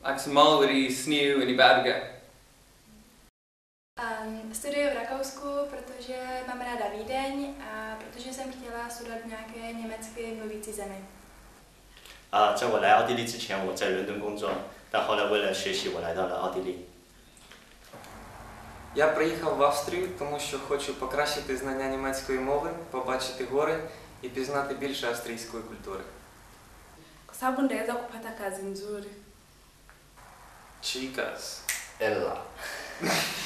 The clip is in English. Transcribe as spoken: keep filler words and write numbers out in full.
Jak jsem malý sníl i Berge. Um, studuji v Rakousku, protože mám ráda Vídeň a protože jsem chtěla studovat v nějaké německy mluvící zemi. 啊，在我来奥地利之前，我在伦敦工作，但后来为了学习，我来到了奥地利。 Я приїхав в Австрію, тому що хочу покращити знання німецької мови, побачити гори і пізнати більше австрійської культури. Kwa sababu ndaweza kupata kazi nzuri. Chicas. Ella.